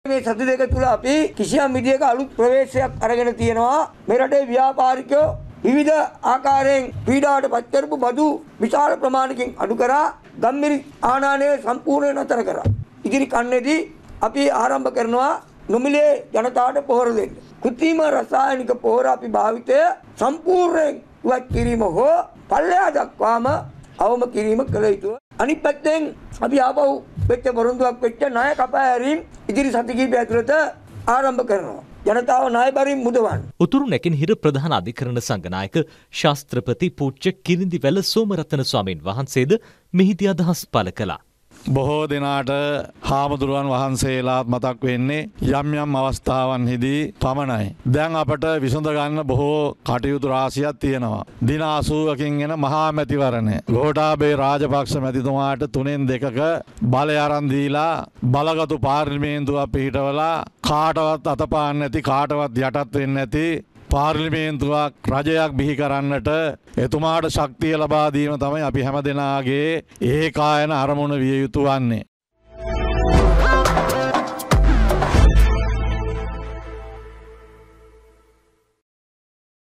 මේ සති දෙක තුල අපි කිසියම් විදියක අලුත් ප්‍රවේශයක් අරගෙන තියෙනවා. මේ රටේ ව්‍යාපාරිකයෝ විවිධ ආකාරයෙන් පීඩාවට පත් කරපු බදු විශාල ප්‍රමාණයකින් අඩු කරා ගම්මිරි ආනානය සම්පූර්ණයෙන් නතර කරා. ඉදිරි කන්නේදී අපි ආරම්භ කරනවා නොමිලේ ජනතාවට පොහොර දෙන්න. කෘත්‍රිම රසායනික පොහොර අපි භාවිතය සම්පූර්ණයෙන් ඉවත් කිරීම හෝ පල්ලෙහා දක්වාම අවම කිරීම කළ යුතුයි. අනිත් පැත්තෙන් අපි ආපහු වෙච්ච වරුන්දුවක් වෙච්ච ණය කපා හැරීම් ඉදිරි සති කිහිපය ඇතුළත ආරම්භ කරනවා. ජනතාව ණය බරින් මුදවන්න. උතුරු නැගෙනහිර ප්‍රධාන අධිකරණ සංඝනායක ශාස්ත්‍රපති පූජ්‍ය කිරිඳිවැල සෝමරතන ස්වාමීන් වහන්සේද මෙහිදී අදහස් පළ කළා. බොහෝ දෙනාට හාමුදුරුවන් වහන්සේලාත් මතක් වෙන්නේ යම් යම් අවස්ථාවන්හිදී පමණයි. දැන් අපට විසඳ ගන්න බොහෝ කටයුතු රාශියක් තියෙනවා. දින 80කින් එන මහා මැතිවරණය. ගෝඨාභය රාජපක්ෂ මැතිතුමාට 3න් 2ක බලය අරන් දීලා බලගතු පාර්ලිමේන්තුවක් පිහිටවලා කාටවත් අතපාන්න නැති කාටවත් යටත් වෙන්නේ නැති පාර්ලිමේන්තුවක් රජයක් බිහි කරන්නට එතුමාට ශක්තිය ලබා දීම තමයි අපි හැම දෙනාගේ ඒකායන අරමුණ විය යුතු වන්නේ.